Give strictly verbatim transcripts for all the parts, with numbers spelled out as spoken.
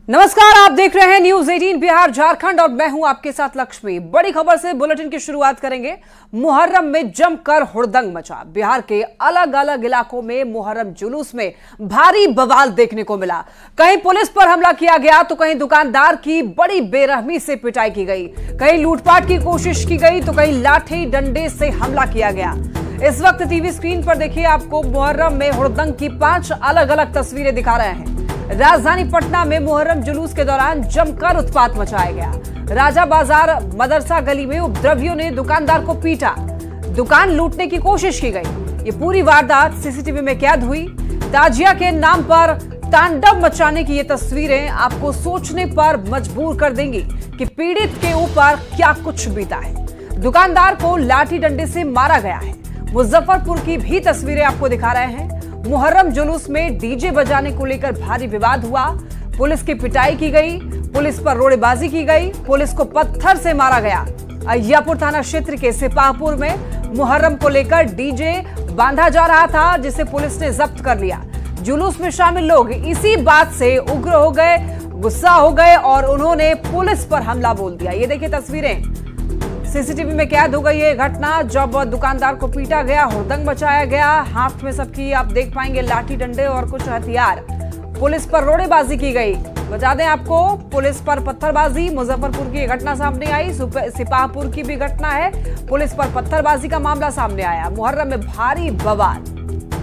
नमस्कार, आप देख रहे हैं न्यूज अठारह बिहार झारखंड और मैं हूं आपके साथ लक्ष्मी। बड़ी खबर से बुलेटिन की शुरुआत करेंगे। मुहर्रम में जमकर हुड़दंग मचा। बिहार के अलग अलग इलाकों में मुहर्रम जुलूस में भारी बवाल देखने को मिला। कहीं पुलिस पर हमला किया गया तो कहीं दुकानदार की बड़ी बेरहमी से पिटाई की गई, कहीं लूटपाट की कोशिश की गई तो कहीं लाठी डंडे से हमला किया गया। इस वक्त टीवी स्क्रीन पर देखिए, आपको मुहर्रम में हुड़दंग की पांच अलग अलग तस्वीरें दिखा रहे हैं। राजधानी पटना में मुहर्रम जुलूस के दौरान जमकर उत्पात मचाया गया। राजा बाजार मदरसा गली में उपद्रवियों ने दुकानदार को पीटा, दुकान लूटने की कोशिश की गई। ये पूरी वारदात सीसीटीवी में कैद हुई। ताजिया के नाम पर तांडव मचाने की ये तस्वीरें आपको सोचने पर मजबूर कर देंगी कि पीड़ित के ऊपर क्या कुछ बीता है। दुकानदार को लाठी डंडे से मारा गया है। मुजफ्फरपुर की भी तस्वीरें आपको दिखा रहे हैं। मुहर्रम जुलूस में डीजे बजाने को लेकर भारी विवाद हुआ। पुलिस की पिटाई की गई, पुलिस पर रोड़ेबाजी की गई, पुलिस को पत्थर से मारा गया। अय्यापुर थाना क्षेत्र के सिपाहपुर में मुहर्रम को लेकर डीजे बांधा जा रहा था, जिसे पुलिस ने जब्त कर लिया। जुलूस में शामिल लोग इसी बात से उग्र हो गए, गुस्सा हो गए और उन्होंने पुलिस पर हमला बोल दिया। ये देखिए तस्वीरें सीसीटीवी में कैद हो गई है घटना, जब दुकानदार को पीटा गया, हुड़दंग मचाया गया। हाथ में सबकी आप देख पाएंगे लाठी डंडे और कुछ हथियार। पुलिस पर रोड़ेबाजी की गई। बता दें आपको, पुलिस पर पत्थरबाजी। मुजफ्फरपुर की घटना सामने आई, सिपाहपुर की भी घटना है। पुलिस पर पत्थरबाजी का मामला सामने आया। मुहर्रम में भारी बवाल।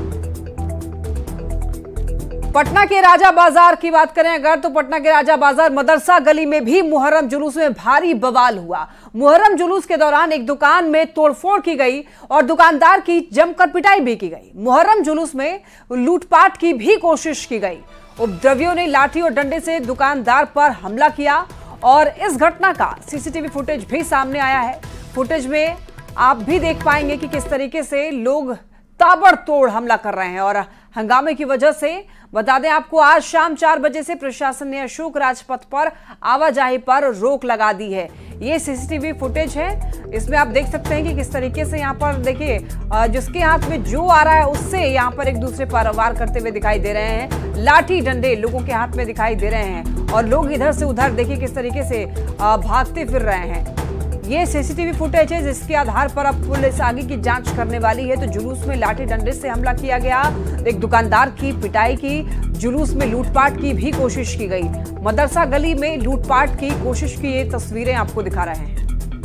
पटना के राजा बाजार की बात करें अगर, तो पटना के राजा बाजार मदरसा गली में भी मुहर्रम जुलूस में भारी बवाल हुआ। मुहर्रम जुलूस के दौरान एक दुकान में तोड़फोड़ की गई और दुकानदार की जमकर पिटाई भी की गई। मुहर्रम जुलूस में लूटपाट की भी कोशिश की गई। उपद्रवियों ने लाठी और डंडे से दुकानदार पर हमला किया और इस घटना का सीसीटीवी फुटेज भी सामने आया है। फुटेज में आप भी देख पाएंगे कि किस तरीके से लोग ताबड़तोड़ हमला कर रहे हैं। और हंगामे की वजह से बता दें आपको, आज शाम चार बजे से प्रशासन ने अशोक राजपथ पर आवाजाही पर रोक लगा दी है। ये सीसीटीवी फुटेज है, इसमें आप देख सकते हैं कि किस तरीके से यहाँ पर देखिए, जिसके हाथ में जो आ रहा है उससे यहाँ पर एक दूसरे पर वार करते हुए दिखाई दे रहे हैं। लाठी डंडे लोगों के हाथ में दिखाई दे रहे हैं और लोग इधर से उधर देखिए किस तरीके से भागते फिर रहे हैं। ये सीसीटीवी फुटेज है, जिसके आधार पर अब पुलिस आगे की जांच करने वाली है। तो जुलूस में लाठी डंडे से हमला किया गया, एक दुकानदार की पिटाई की, जुलूस में लूटपाट की भी कोशिश की गई। मदरसा गली में लूटपाट की कोशिश की ये तस्वीरें आपको दिखा रहे हैं।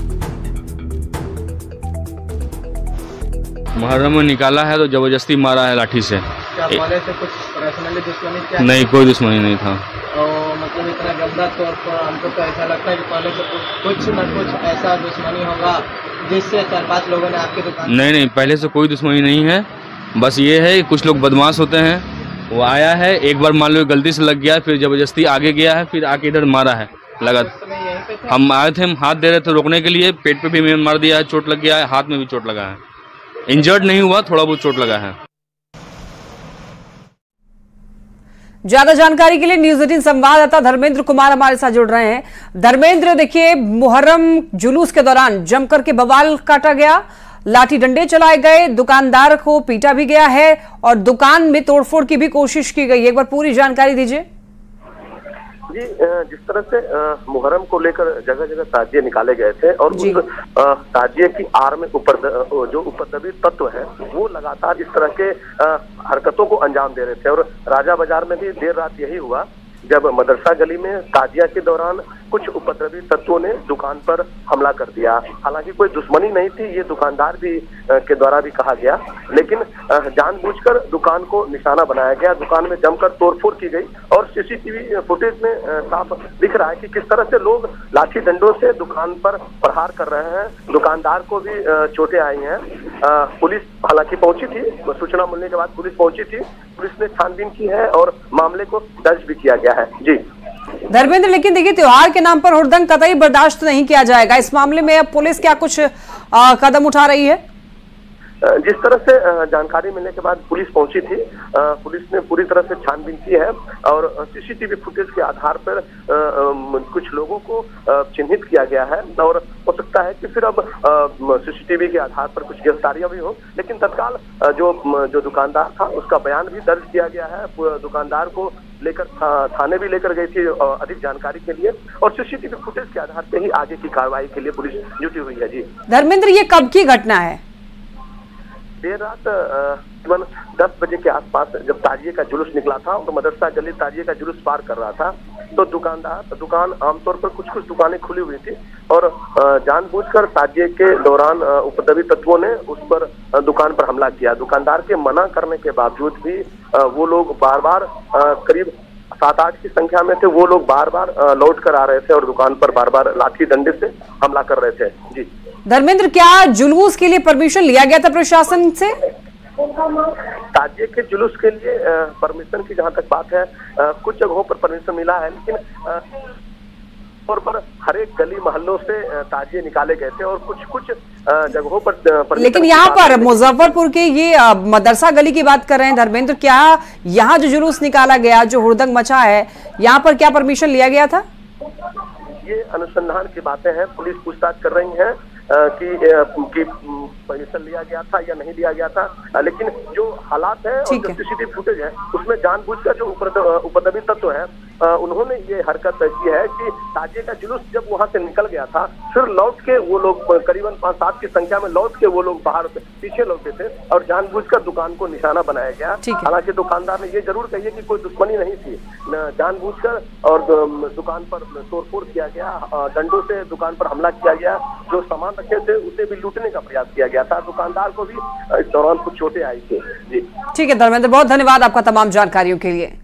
मुहर्रम में निकाला है तो जबरदस्ती मारा है लाठी से। क्या पहले से कुछ पर्सनली दुश्मनी क्या? नहीं, कोई दुश्मनी नहीं था। और मतलब इतना गंदा तौर पर हमको तो ऐसा लगता है कि पहले से कुछ न कुछ ऐसा दुश्मनी होगा जिससे चार पांच लोगों ने आपकी दुकान। नहीं नहीं, पहले से कोई दुश्मनी नहीं है। बस ये है कि कुछ लोग बदमाश होते हैं, वो आया है, एक बार मान लो गलती से लग गया, फिर जबरदस्ती आगे गया है, फिर आके इधर मारा है। लगा हम आए थे, हम हाथ दे रहे थे रोकने के लिए, पेट पे भी मार दिया है, चोट लग गया है, हाथ में भी चोट लगा है। इंजर्ड नहीं हुआ, थोड़ा बहुत चोट लगा है। ज्यादा जानकारी के लिए न्यूज अठारह संवाददाता धर्मेंद्र कुमार हमारे साथ जुड़ रहे हैं। धर्मेंद्र, देखिए मुहर्रम जुलूस के दौरान जमकर के बवाल काटा गया, लाठी डंडे चलाए गए, दुकानदार को पीटा भी गया है और दुकान में तोड़फोड़ की भी कोशिश की गई। एक बार पूरी जानकारी दीजिए। जी, जिस तरह से मुहर्रम को लेकर जगह जगह ताजिए निकाले गए थे और उस ताजिए की आड़ में ऊपर जो उपद्रवी तत्व है वो लगातार इस तरह के हरकतों को अंजाम दे रहे थे। और राजा बाजार में भी देर रात यही हुआ, जब मदरसा गली में ताजिया के दौरान कुछ उपद्रवी तत्वों ने दुकान पर हमला कर दिया। हालांकि कोई दुश्मनी नहीं थी, ये दुकानदार भी के द्वारा भी कहा गया, लेकिन जानबूझकर दुकान को निशाना बनाया गया। दुकान में जमकर तोड़फोड़ की गई और सीसीटीवी फुटेज में साफ दिख रहा है कि किस तरह से लोग लाठी डंडों से दुकान पर प्रहार कर रहे हैं। दुकानदार को भी चोटें आई हैं। पुलिस हालांकि पहुंची थी, सूचना मिलने के बाद पुलिस पहुंची थी। पुलिस ने छानबीन की है और मामले को दर्ज भी किया गया है। जी धर्मेंद्र, लेकिन देखिए त्योहार के नाम पर हुड़दंग कतई बर्दाश्त नहीं किया जाएगा। इस मामले में अब पुलिस क्या कुछ आ, कदम उठा रही है? जिस तरह से जानकारी मिलने के बाद पुलिस पहुंची थी, पुलिस ने पूरी तरह से छानबीन की है और सीसीटीवी फुटेज के आधार पर कुछ लोगों को चिन्हित किया गया है और हो सकता है कि फिर अब सीसीटीवी के आधार पर कुछ गिरफ्तारियां भी हो। लेकिन तत्काल जो जो दुकानदार था उसका बयान भी दर्ज किया गया है। दुकानदार को लेकर था, थाने भी लेकर गई थी अधिक जानकारी के लिए और सीसीटीवी फुटेज के आधार पर ही आगे की कार्रवाई के लिए पुलिस जुटी हुई है। जी धर्मेंद्र, ये कब की घटना है? देर रात तकरीबन दस बजे के आसपास जब ताजिए का जुलूस निकला था तो मदरसा गली ताजिए का जुलूस पार कर रहा था तो दुकानदार दुकान आमतौर पर कुछ कुछ दुकानें खुली हुई थी और जानबूझकर ताजिए के दौरान उपद्रवी तत्वों ने उस पर दुकान पर हमला किया। दुकानदार के मना करने के बावजूद भी वो लोग बार बार करीब सात आठ की संख्या में थे, वो लोग बार बार लौट कर आ रहे थे और दुकान पर बार बार लाठी डंडे से हमला कर रहे थे। जी धर्मेंद्र, क्या जुलूस के लिए परमिशन लिया गया था प्रशासन से? ताजिए के जुलूस के लिए परमिशन की जहां तक बात है, आ, कुछ जगहों पर परमिशन मिला है, लेकिन तौर पर हर एक गली मोहल्लों से ताजिए निकाले गए थे और कुछ कुछ जगहों पर। लेकिन यहाँ पर मुजफ्फरपुर के ये मदरसा गली की बात कर रहे हैं धर्मेंद्र, क्या यहाँ जो जुलूस निकाला गया, जो हुड़दंग मचा है, यहाँ पर क्या परमिशन लिया गया था? ये अनुसंधान की बातें हैं, पुलिस पूछताछ कर रही है कि कि परमिशन लिया गया था या नहीं लिया गया था। लेकिन जो हालात है और जो सीसीटीवी फुटेज है उसमें जानबूझकर जो उपद्रवी तत्व है उन्होंने ये हरकत की है कि ताजिए का जुलूस जब वहां से निकल गया था फिर लौट के वो लोग करीबन पांच सात की संख्या में लौट के वो लोग बाहर पीछे लौटे थे और जानबूझकर दुकान को निशाना बनाया गया। हालांकि दुकानदार ने ये जरूर कही है कि कोई दुश्मनी नहीं थी, जानबूझकर और दुकान पर तोड़फोड़ किया गया, डंडों से दुकान पर हमला किया गया, जो सामान रखे थे उसे भी लूटने का प्रयास किया गया था। दुकानदार को भी इस दौरान कुछ चोटें आई थी। जी ठीक है धर्मेंद्र, बहुत धन्यवाद आपका तमाम जानकारियों के लिए।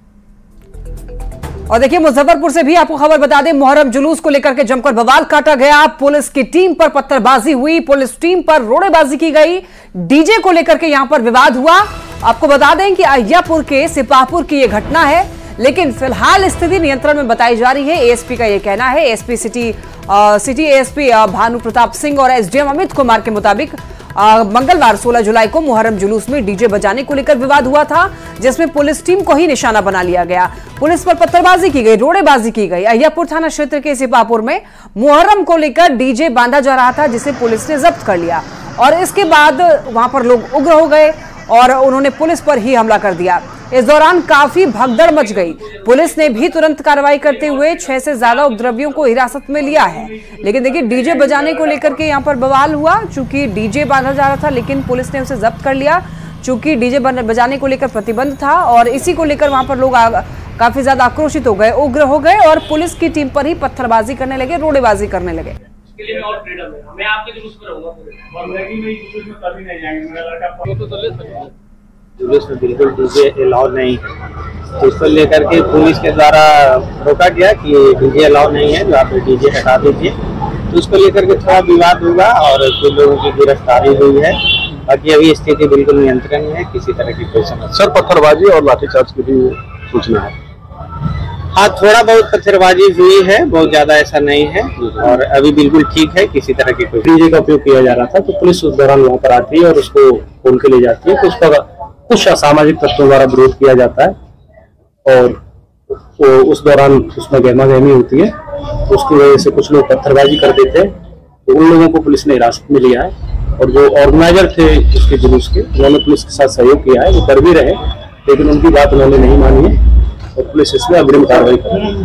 और देखिए मुजफ्फरपुर से भी आपको खबर बता दें, मुहर्रम जुलूस को लेकर के जमकर बवाल काटा गया। पुलिस की टीम पर पत्थरबाजी हुई, पुलिस टीम पर रोड़ेबाजी की गई, डीजे को लेकर के यहां पर विवाद हुआ। आपको बता दें कि अहियापुर के सिपाहपुर की यह घटना है, लेकिन फिलहाल स्थिति नियंत्रण में बताई जा रही है। एएसपी का यह कहना है, एसपी सिटी आ, सिटी एएसपी भानु प्रताप सिंह और एसडीएम अमित कुमार के मुताबिक आ, मंगलवार सोलह जुलाई को मुहर्रम जुलूस में डीजे बजाने को लेकर विवाद हुआ था, जिसमें पुलिस टीम को ही निशाना बना लिया गया। पुलिस पर पत्थरबाजी की गई, रोड़ेबाजी की गई। अहियापुर थाना क्षेत्र के सिपाहपुर में मुहर्रम को लेकर डीजे बांधा जा रहा था, जिसे पुलिस ने जब्त कर लिया और इसके बाद वहां पर लोग उग्र हो गए और उन्होंने पुलिस पर ही हमला कर दिया। इस दौरान काफी भगदड़ मच गई। पुलिस ने भी तुरंत कार्रवाई करते हुए छह से ज्यादा उपद्रवियों को हिरासत में लिया है। लेकिन देखिए डीजे बजाने को लेकर के यहाँ पर बवाल हुआ, चूंकि डीजे बांधा जा रहा था, लेकिन पुलिस ने उसे जब्त कर लिया, चूंकि डीजे बजाने को लेकर प्रतिबंध था और इसी को लेकर वहां पर लोग काफी ज्यादा आक्रोशित हो गए, उग्र हो गए और पुलिस की टीम पर ही पत्थरबाजी करने लगे, रोड़ेबाजी करने लगे। और फ्रीडम है, मैं आपके जुलूस में रहूंगा और मैं भी नहीं जुलूस में कभी नहीं जाएंगे। मेरा लड़का तो तो ले सकते जुलूस में बिल्कुल डीजे अलाउ नहीं है, तो इसको लेकर के पुलिस के द्वारा रोका गया कि डीजे अलाउ नहीं है, जो आप डीजे हटा दीजिए। तो उसको लेकर के थोड़ा विवाद हुआ और कुछ लोगों की गिरफ्तारी हुई है। बाकी अभी स्थिति बिल्कुल नियंत्रण में है, किसी तरह की कोई समस्या। सर पत्थरबाजी और लाठीचार्ज की भी सूचना है? हाँ, थोड़ा बहुत पत्थरबाजी हुई है, बहुत ज्यादा ऐसा नहीं है और अभी बिल्कुल ठीक है, किसी तरह की कोई। डीजे का उपयोग किया जा रहा था तो पुलिस उस दौरान वहाँ पर आती है और उसको खोल के ले जाती है, तो उस पर कुछ असामाजिक तत्वों द्वारा विरोध किया जाता है और वो उस दौरान उसमें गहमा गहमी होती है, तो उसकी वजह से कुछ लोग पत्थरबाजी कर देते हैं। तो उन लोगों को पुलिस ने हिरासत में लिया है और जो ऑर्गेनाइजर थे उसके जुलूस के, उन्होंने पुलिस के साथ सहयोग किया है, वो कर भी रहे, लेकिन उनकी बात उन्होंने नहीं मानी है और पुलिस इसमें अग्रिम कार्रवाई कर रही है।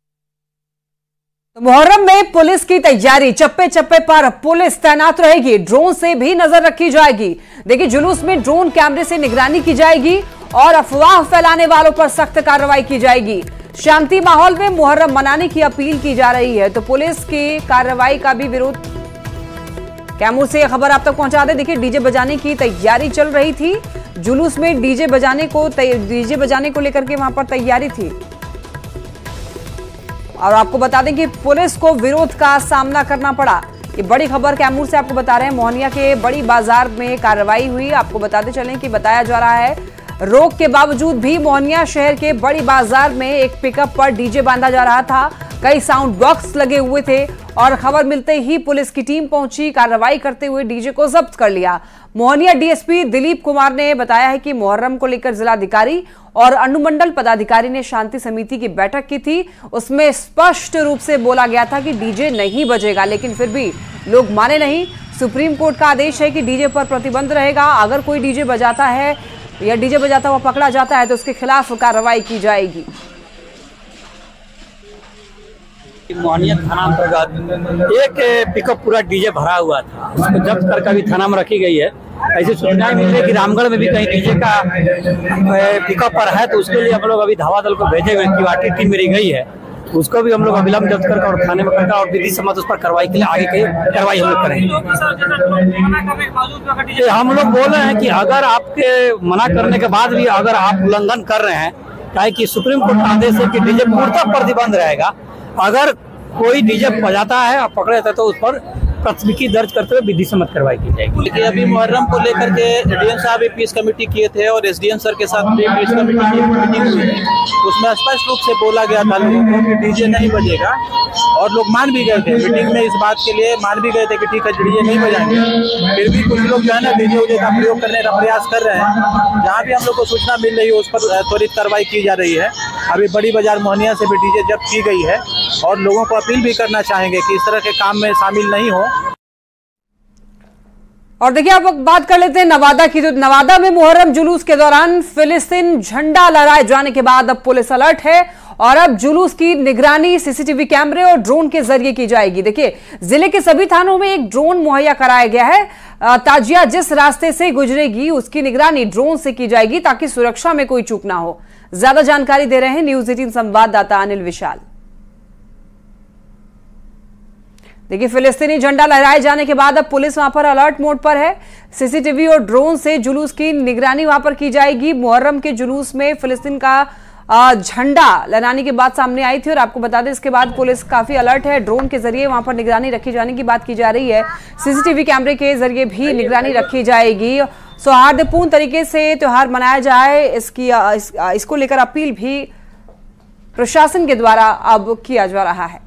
तो मुहर्रम में पुलिस की तैयारी, चप्पे चप्पे पर पुलिस तैनात रहेगी, ड्रोन से भी नजर रखी जाएगी। देखिए जुलूस में ड्रोन कैमरे से निगरानी की जाएगी और अफवाह फैलाने वालों पर सख्त कार्रवाई की जाएगी। शांति माहौल में मुहर्रम मनाने की अपील की जा रही है, तो पुलिस की कार्रवाई का भी विरोध। कैमूर से खबर आप तक पहुंचा दे। देखिए डीजे बजाने की तैयारी चल रही थी, जुलूस में डीजे बजाने को डीजे बजाने को लेकर के वहां पर तैयारी थी और आपको बता दें कि पुलिस को विरोध का सामना करना पड़ा। ये बड़ी खबर कैमूर से आपको बता रहे हैं। मोहनिया के बड़ी बाजार में कार्रवाई हुई। आपको बताते चलें कि बताया जा रहा है रोक के बावजूद भी मोहनिया शहर के बड़ी बाजार में एक पिकअप पर डीजे बांधा जा रहा था। कई साउंड बॉक्स लगे हुए थे और खबर मिलते ही पुलिस की टीम पहुंची, कार्रवाई करते हुए डीजे को जब्त कर लिया। मोहनिया डीएसपी दिलीप कुमार ने बताया है कि मुहर्रम को लेकर जिलाधिकारी और अनुमंडल पदाधिकारी ने शांति समिति की बैठक की थी। उसमें स्पष्ट रूप से बोला गया था कि डीजे नहीं बजेगा, लेकिन फिर भी लोग माने नहीं। सुप्रीम कोर्ट का आदेश है कि डीजे पर प्रतिबंध रहेगा। अगर कोई डीजे बजाता है या डीजे बजाता हुआ पकड़ा जाता है तो उसके खिलाफ कार्रवाई की जाएगी। मोहनिया थाना अंतर्गत एक पिकअप पूरा डीजे भरा हुआ था, उसको जब्त करके अभी थाना में रखी गई है। ऐसी सूचनाएं मिली है कि रामगढ़ में भी कहीं डीजे का पिकअप पर है, तो उसके लिए हम लोग अभी धावा दल को भेजे हुए, क्यूआरटी टीम मेरी गई है, उसको भी हम लोग अविलंब जब्त करके और थाने में करके और विधि सम्मत उस पर कार्रवाई के लिए आगे की कार्रवाई हम लोग करेंगे। हम लोग बोल रहे हैं कि अगर आपके मना करने के बाद भी अगर आप उल्लंघन कर रहे हैं, क्या कि सुप्रीम कोर्ट का आदेश है कि डीजे पूर्णतः प्रतिबंध रहेगा। अगर कोई डीजे बजाता है और पकड़े जाता है तो उस पर प्राथमिकी दर्ज करते हुए विधि सम्मत कार्रवाई की जाएगी। देखिए, अभी मुहर्रम को लेकर के डीएम साहब भी पीस कमेटी किए थे और एसडीएम सर के साथ भी पीस कमेटी की मीटिंग हुई थी। उसमें स्पष्ट रूप से बोला गया था लोगों को कि डीजे नहीं बजेगा और लोग मान भी गए थे। मीटिंग में इस बात के लिए मान भी गए थे कि ठीक है डीजे नहीं बजाएंगे। फिर भी कुछ लोग जो है ना डीजे उजे का प्रयोग करने का प्रयास कर रहे हैं। जहाँ भी हम लोग को सूचना मिल रही है उस पर त्वरित कार्रवाई की जा रही है। अभी बड़ी बाजार मोहनिया से भी डीजे जब्त की गई है और लोगों को अपील भी करना चाहेंगे कि इस तरह के काम में शामिल नहीं हो। और देखिए, अब बात कर लेते हैं नवादा की। तो नवादा में मुहर्रम जुलूस के दौरान फिलिस्तीन झंडा लहराए जाने के बाद अब पुलिस अलर्ट है और अब जुलूस की निगरानी सीसीटीवी कैमरे और ड्रोन के जरिए की जाएगी। देखिए, जिले के सभी थानों में एक ड्रोन मुहैया कराया गया है। ताजिया जिस रास्ते से गुजरेगी उसकी निगरानी ड्रोन से की जाएगी ताकि सुरक्षा में कोई चूक ना हो। ज्यादा जानकारी दे रहे हैं न्यूज एटीन संवाददाता अनिल विशाल। देखिए, फिलिस्तीनी झंडा लहराए जाने के बाद अब पुलिस वहां पर अलर्ट मोड पर है। सीसीटीवी और ड्रोन से जुलूस की निगरानी वहां पर की जाएगी। मुहर्रम के जुलूस में फिलिस्तीन का झंडा लहराने की बात सामने आई थी और आपको बता दें इसके बाद पुलिस काफी अलर्ट है। ड्रोन के जरिए वहां पर निगरानी रखी जाने की बात की जा रही है। सीसीटीवी कैमरे के जरिए भी निगरानी रखी जाएगी। सौहार्दपूर्ण तरीके से त्योहार मनाया जाए, इसकी इस, इसको लेकर अपील भी प्रशासन के द्वारा अब किया जा रहा है।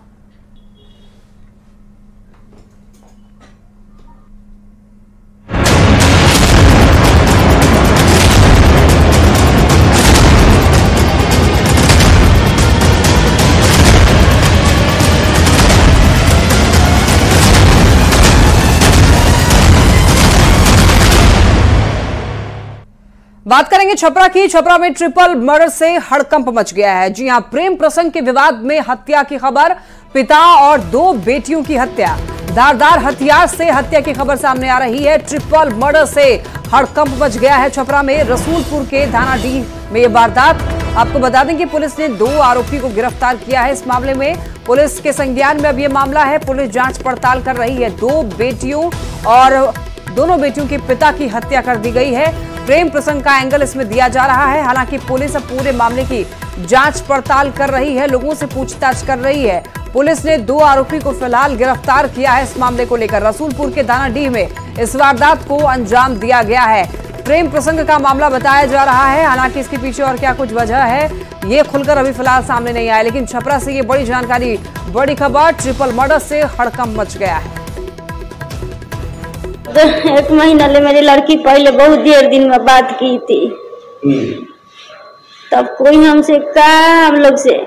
बात करेंगे छपरा की। छपरा में ट्रिपल मर्डर से हड़कंप मच गया है। जी हां, प्रेम प्रसंग के विवाद में हत्या की खबर, पिता और दो बेटियों की हत्या, धारदार हथियार से हत्या की खबर सामने आ रही है। ट्रिपल मर्डर से हड़कंप मच गया है छपरा में। रसूलपुर के थानाडीह में यह वारदात। आपको बता दें कि पुलिस ने दो आरोपी को गिरफ्तार किया है। इस मामले में पुलिस के संज्ञान में अब यह मामला है। पुलिस जांच पड़ताल कर रही है। दो बेटियों और दोनों बेटियों के पिता की हत्या कर दी गई है। प्रेम प्रसंग का एंगल इसमें दिया जा रहा है। हालांकि पुलिस अब पूरे मामले की जांच पड़ताल कर रही है, लोगों से पूछताछ कर रही है। पुलिस ने दो आरोपी को फिलहाल गिरफ्तार किया है। इस मामले को लेकर रसूलपुर के थानाडीह में इस वारदात को अंजाम दिया गया है। प्रेम प्रसंग का मामला बताया जा रहा है। हालांकि इसके पीछे और क्या कुछ वजह है ये खुलकर अभी फिलहाल सामने नहीं आया, लेकिन छपरा से ये बड़ी जानकारी, बड़ी खबर, ट्रिपल मर्डर से हड़कंप मच गया है। एक महीना ले मेरी लड़की पहले बहुत देर दिन में बात की थी, तब कोई हमसे कहा हम लोग से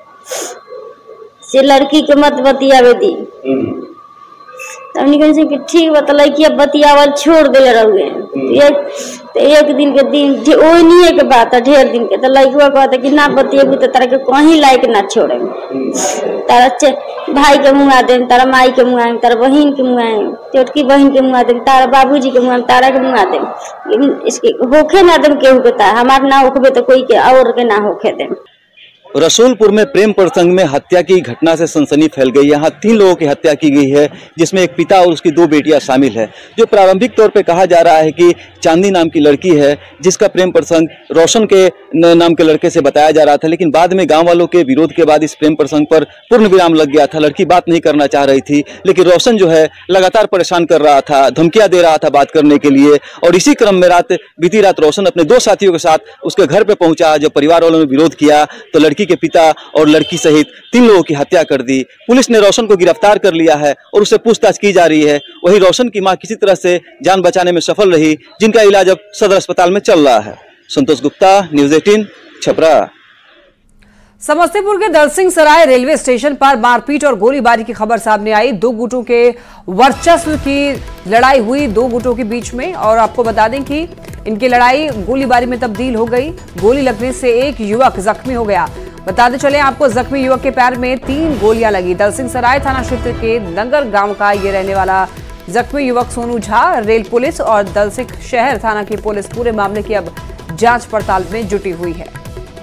से लड़की के मत बतियावे दी। तब निकल से कि ठीक बतलाई कि अब बतियावल छोड़ दे रहुए। एक तो एक दिन के दिन ओनिए के बात है, ढेर दिन के। तो लड़का कहता कि ना बतिएबू तो तारा के कहीं लायक ना छोड़े, तारा भाई के मुँह दे, तारा माई के मुँह, तारा बहन के मुँह, छोटकी बहन के मुँह दे, तारा बाबूजी के मुँह, तारा के मुँह दे। इसके होखे ना दे केहू के, हमार ना होखे तो कोई के और के ना होखे दे। रसूलपुर में प्रेम प्रसंग में हत्या की घटना से सनसनी फैल गई। यहाँ तीन लोगों की हत्या की गई है, जिसमें एक पिता और उसकी दो बेटियां शामिल है। जो प्रारंभिक तौर पे कहा जा रहा है कि चांदी नाम की लड़की है, जिसका प्रेम प्रसंग रोशन के नाम के लड़के से बताया जा रहा था, लेकिन बाद में गांव वालों के विरोध के बाद इस प्रेम प्रसंग पर पूर्ण विराम लग गया था। लड़की बात नहीं करना चाह रही थी, लेकिन रोशन जो है लगातार परेशान कर रहा था, धमकियां दे रहा था बात करने के लिए। और इसी क्रम में रात बीती रात रोशन अपने दो साथियों के साथ उसके घर पर पहुंचा। जब परिवार वालों ने विरोध किया तो लड़की लड़की के पिता और लड़की सहित तीन लोगों की हत्या कर दी। पुलिस ने रोशन को गिरफ्तार कर लिया है और उससे पूछताछ की जा रही है। वहीं रोशन की मां किसी तरह से जान बचाने में सफल रही, जिनका इलाज अब सदर अस्पताल में चल रहा है। संतोष गुप्ता, न्यूज अठारह, छपरा। समस्तीपुर के दलसिंह सराय रेलवे स्टेशन पर मारपीट और गोलीबारी की खबर सामने आई। दो गुटों के वर्चस्व की लड़ाई हुई दो गुटों के बीच में, और आपको बता दें कि इनकी लड़ाई गोलीबारी में तब्दील हो गई। गोली लगने से एक युवक जख्मी हो गया। बताते चले आपको, जख्मी युवक के पैर में तीन गोलियां लगी। दलसिंह सराय थाना क्षेत्र के नगर गांव का ये रहने वाला जख्मी युवक सोनू झा। रेल पुलिस और दलसिंह शहर थाना की पुलिस पूरे मामले की अब जांच पड़ताल में जुटी हुई है।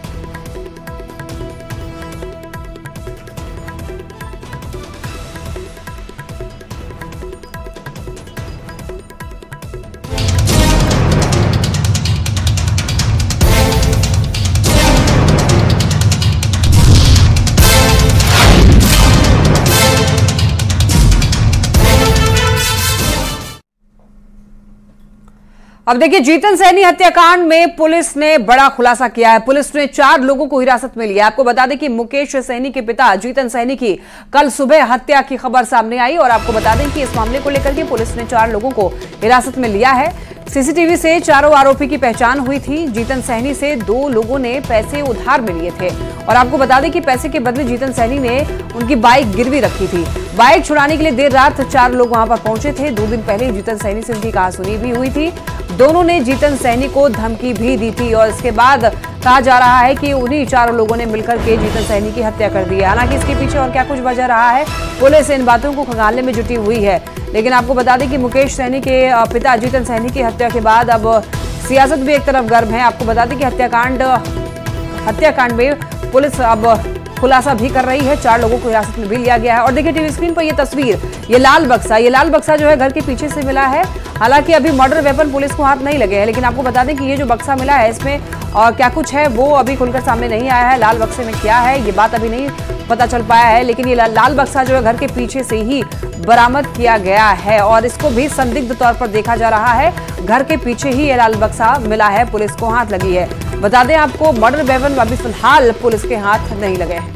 अब देखिए, जीतन सहनी हत्याकांड में पुलिस ने बड़ा खुलासा किया है। पुलिस ने चार लोगों को हिरासत में लिया। आपको बता दें कि मुकेश सहनी के पिता जीतन सहनी की कल सुबह हत्या की खबर सामने आई, और आपको बता दें कि इस मामले को लेकर के पुलिस ने चार लोगों को हिरासत में लिया है। सीसीटीवी से चारों आरोपी की पहचान हुई थी। जीतन सहनी से दो लोगों ने पैसे उधार में लिए थे, और आपको बता दें कि पैसे के बदले जीतन सहनी ने उनकी बाइक गिरवी रखी थी। बाइक छुड़ाने के लिए देर रात चार लोग वहां पर पहुंचे थे। दो दिन पहले जीतन सहनी से उनकी कहासुनी भी हुई थी। दोनों ने जीतन सहनी को धमकी भी दी थी, और इसके बाद कहा जा रहा है कि उन्हीं चारों लोगों ने मिलकर के जीतन सहनी की हत्या कर दी है। हालांकि इसके पीछे और क्या कुछ वजह रहा है, पुलिस इन बातों को खंगालने में जुटी हुई है। लेकिन आपको बता दें कि मुकेश सहनी के पिता जीतन सहनी की हत्या के बाद अब सियासत भी एक तरफ गर्म है। आपको बता दें कि हत्याकांड हत्याकांड में पुलिस अब खुलासा भी कर रही है। चार लोगों को हिरासत में भी लिया गया है। और देखिए टीवी स्क्रीन पर ये तस्वीर, ये लाल बक्सा ये लाल बक्सा जो है घर के पीछे से मिला है। हालांकि अभी मर्डर वेपन पुलिस को हाथ नहीं लगे हैं, लेकिन आपको बता दें कि ये जो बक्सा मिला है इसमें और क्या कुछ है वो अभी खुलकर सामने नहीं आया है। लाल बक्से में क्या है ये बात अभी नहीं पता चल पाया है, लेकिन ये लाल बक्सा जो है घर के पीछे से ही बरामद किया गया है, और इसको भी संदिग्ध तौर पर देखा जा रहा है। घर के पीछे ही ये लाल बक्सा मिला है, पुलिस को हाथ लगी है। बता दें आपको, मर्डर वेपन अभी फिलहाल पुलिस के हाथ नहीं लगे हैं।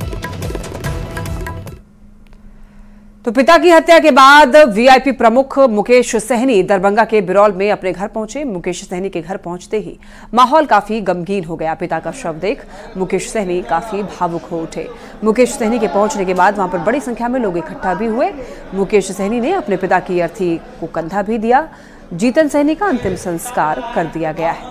तो पिता की हत्या के बाद वीआईपी प्रमुख मुकेश सहनी दरभंगा के बिरौल में अपने घर पहुंचे। मुकेश सहनी के घर पहुंचते ही माहौल काफी गमगीन हो गया। पिता का शव देख मुकेश सहनी काफी भावुक हो उठे। मुकेश सहनी के पहुंचने के बाद वहां पर बड़ी संख्या में लोग इकट्ठा भी हुए। मुकेश सहनी ने अपने पिता की अर्थी को कंधा भी दिया। जीतन सहनी का अंतिम संस्कार कर दिया गया है।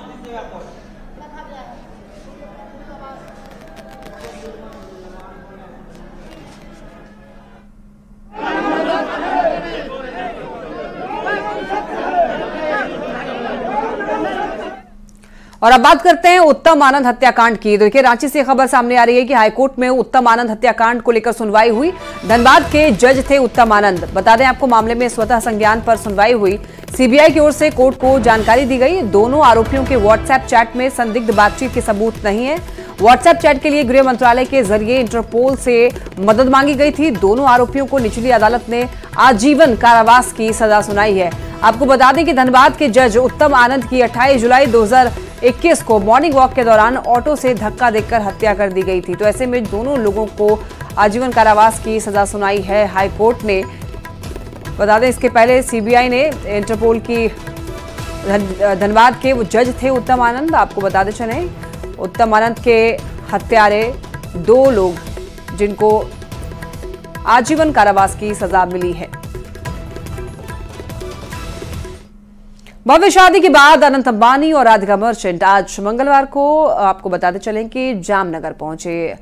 और अब बात करते हैं उत्तम आनंद हत्याकांड की। देखिए, रांची से खबर सामने आ रही है कि हाईकोर्ट में उत्तम आनंद हत्याकांड को लेकर सुनवाई हुई। धनबाद के जज थे उत्तम आनंद। बता दें आपको, मामले में स्वतः संज्ञान पर सुनवाई हुई। सीबीआई की ओर से कोर्ट को जानकारी दी गई। दोनों आरोपियों के व्हाट्सएप चैट में संदिग्ध बातचीत के सबूत नहीं है। व्हाट्सएप चैट के लिए गृह मंत्रालय के जरिए इंटरपोल से मदद मांगी गई थी। दोनों आरोपियों को निचली अदालत ने आजीवन कारावास की सजा सुनाई है। आपको बता दें कि धनबाद के जज उत्तम आनंद की अट्ठाईस जुलाई दो हजार इक्कीस को मॉर्निंग वॉक के दौरान ऑटो से धक्का देकर हत्या कर दी गई थी। तो ऐसे में दोनों लोगों को आजीवन कारावास की सजा सुनाई है हाईकोर्ट ने। बता दें, इसके पहले सीबीआई ने इंटरपोल की धनबाद के वो जज थे उत्तम आनंद। आपको बताते चले, उत्तम आनंद के हत्यारे दो लोग जिनको आजीवन कारावास की सजा मिली है। भव्य शादी के बाद अनंत अंबानी और राधिका मर्चेंट आज मंगलवार को आपको बताते चलें कि जामनगर पहुंचे।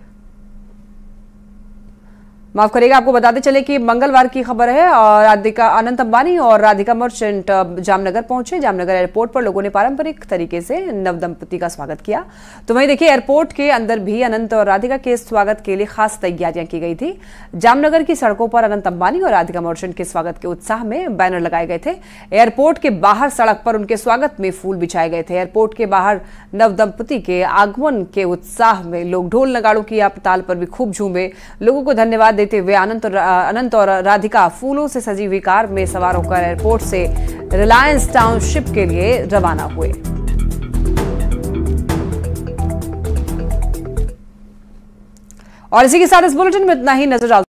माफ करिएगा, आपको बताते चले कि मंगलवार की खबर है और राधिका अनंत अंबानी और राधिका मर्चेंट जामनगर पहुंचे। जामनगर एयरपोर्ट पर लोगों ने पारंपरिक तरीके से नवदंपति का स्वागत किया। तो वहीं देखिए, एयरपोर्ट के अंदर भी अनंत और राधिका के स्वागत के लिए खास तैयारियां की गई थी। जामनगर की सड़कों पर अनंत अंबानी और राधिका मर्चेंट के स्वागत के उत्साह में बैनर लगाए गए थे। एयरपोर्ट के बाहर सड़क पर उनके स्वागत में फूल बिछाए गए थे। एयरपोर्ट के बाहर नवदंपति के आगमन के उत्साह में लोग ढोल नगाड़ों की ताल पर भी खूब झूमे। लोगों को धन्यवाद देते हुए अनंत और अनंत और राधिका फूलों से सजी हुई कार में सवार होकर एयरपोर्ट से रिलायंस टाउनशिप के लिए रवाना हुए। और इसी के साथ इस बुलेटिन में इतना ही। नजर